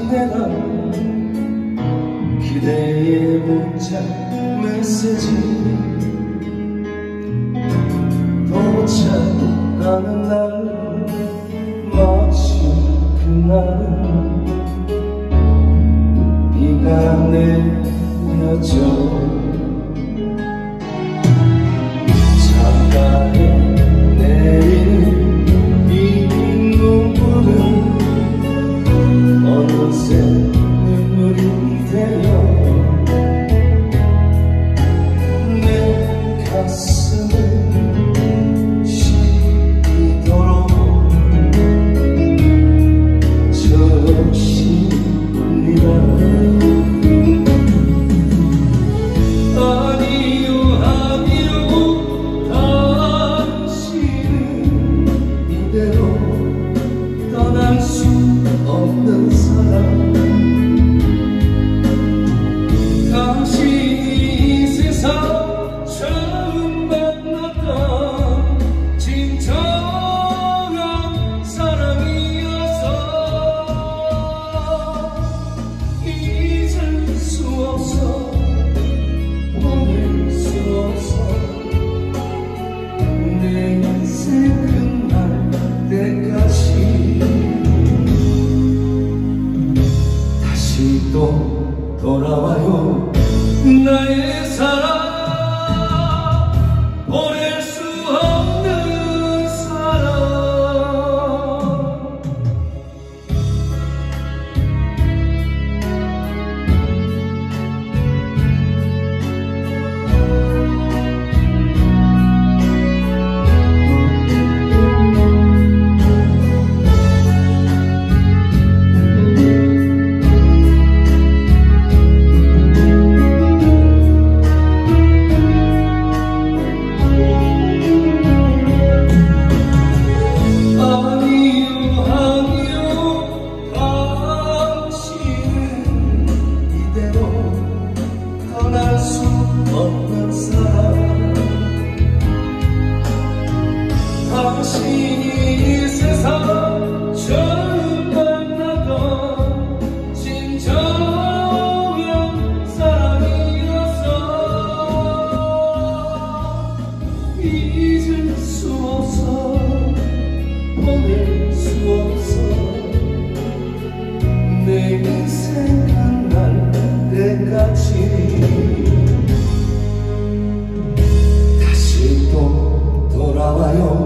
내가 그대의 문자 메시지 도착하는 날 마치 그날은 비가 내려져 창가에 내리는 이 눈물은 어느새 눈물이 되어 내 가슴을 시리도록 적십니다. 아니요 아니요 당신은 이대로 떠날 수 없는 사람 당신이 이 세상 처음 만났던 진정한 사랑이어서 잊을 수 없어 보낼 수 없어 내 인생 끝날 때까지 또 돌아와요 나의 사랑 보낼 수 없는 사랑 떠날 수 없는 사람 당신이 이 세상 처음 만났던 진정한 사랑이어서 잊을 수 없어 보낼 수 없어 내 인생 끝날 때까지 다시 또 돌아와요